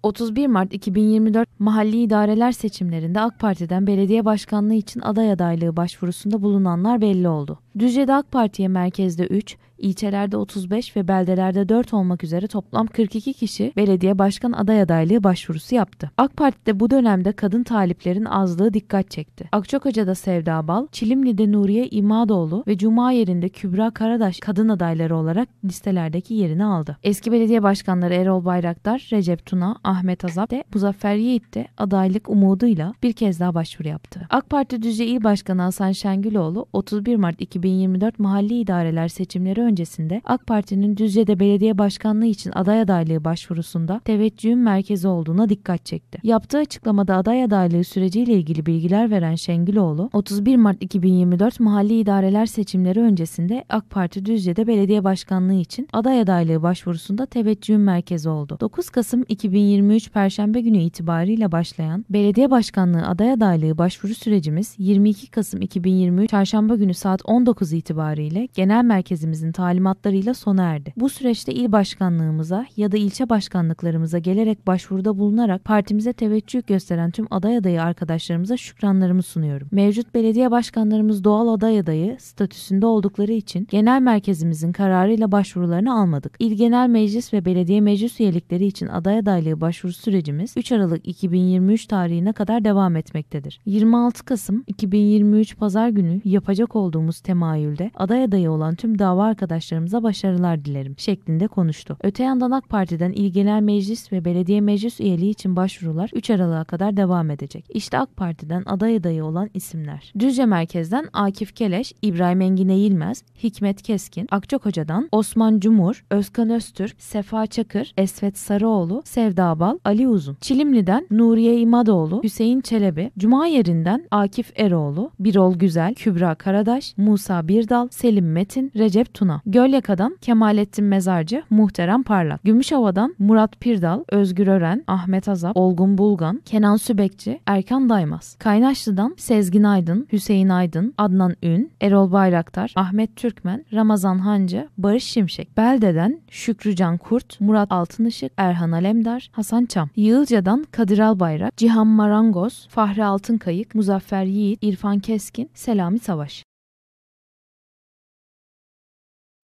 31 Mart 2024 mahalli idareler seçimlerinde AK Parti'den belediye başkanlığı için aday adaylığı başvurusunda bulunanlar belli oldu. Düzce'de AK Parti'ye merkezde 3, ilçelerde 35 ve beldelerde 4 olmak üzere toplam 42 kişi belediye başkan aday adaylığı başvurusu yaptı. AK Parti'de bu dönemde kadın taliplerin azlığı dikkat çekti. Akçakoca'da Sevda Bal, Çilimli'de Nuriye İmadoğlu ve Cumayer'inde Kübra Karadaş kadın adayları olarak listelerdeki yerini aldı. Eski belediye başkanları Erol Bayraktar, Recep Tuna, Ahmet Azap ve Muzaffer Yiğit de adaylık umuduyla bir kez daha başvuru yaptı. AK Parti Düzce İl Başkanı Hasan Şengüloğlu, 31 Mart 2024 mahalli idareler seçimleri öncesinde AK Parti'nin Düzce'de belediye başkanlığı için aday adaylığı başvurusunda teveccühün merkezi olduğuna dikkat çekti. Yaptığı açıklamada aday adaylığı süreciyle ilgili bilgiler veren Şengüloğlu, 31 Mart 2024 mahalli idareler seçimleri öncesinde AK Parti Düzce'de belediye başkanlığı için aday adaylığı başvurusunda teveccühün merkezi oldu. 9 Kasım 2023 Perşembe günü itibariyle başlayan belediye başkanlığı aday adaylığı başvuru sürecimiz 22 Kasım 2023 Çarşamba günü saat 19 itibariyle genel merkezimizin talimatlarıyla sona erdi. Bu süreçte il başkanlığımıza ya da ilçe başkanlıklarımıza gelerek başvuruda bulunarak partimize teveccüh gösteren tüm aday adayı arkadaşlarımıza şükranlarımı sunuyorum. Mevcut belediye başkanlarımız doğal aday adayı statüsünde oldukları için genel merkezimizin kararıyla başvurularını almadık. İl Genel Meclis ve belediye meclis üyelikleri için aday adaylığı başvuru sürecimiz 3 Aralık 2023 tarihine kadar devam etmektedir. 26 Kasım 2023 Pazar günü yapacak olduğumuz temayülde aday adayı olan tüm dava arkadaşlarımıza başarılar dilerim şeklinde konuştu. Öte yandan AK Parti'den İl Genel Meclis ve belediye meclis üyeliği için başvurular 3 Aralık'a kadar devam edecek. İşte AK Parti'den aday adayı olan isimler. Düzce Merkez'den Akif Keleş, İbrahim Engin Eğilmez, Hikmet Keskin, Akçakoca'dan Osman Cumhur, Özkan Öztürk, Sefa Çakır, Esvet Sarıoğlu, Sevda Bal, Ali Uzun. Çilimli'den Nuriye İmadoğlu, Hüseyin Çelebi, Cumayer'inden Akif Eroğlu, Birol Güzel, Kübra Karadaş, Musa Birdal, Selim Metin, Recep Tuna. Gölyaka'dan Kemalettin Mezarcı, Muhterem Parlak. Gümüşova'dan Murat Pirdal, Özgür Ören, Ahmet Azap, Olgun Bulgan, Kenan Sübekçi, Erkan Daymaz. Kaynaşlı'dan Sezgin Aydın, Hüseyin Aydın, Adnan Ün, Erol Bayraktar, Ahmet Türkmen, Ramazan Hancı, Barış Şimşek. Belde'den Şükrücan Kurt, Murat Altınışık, Erhan Alemdar, Hasan Çam. Yığılca'dan Kadir Albayrak, Cihan Marangoz, Fahri Altınkayık, Muzaffer Yiğit, İrfan Keskin, Selami Savaş.